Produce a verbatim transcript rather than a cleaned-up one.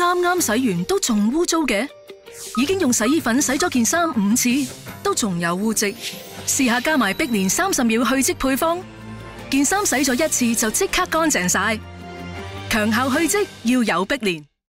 啱啱洗完都仲污糟嘅？已經用洗衣粉洗咗件衫五次，都仲有污漬。試下加埋碧蓮三十秒去漬配方，件衫洗咗一次就即刻乾淨晒。強效去漬要有碧蓮。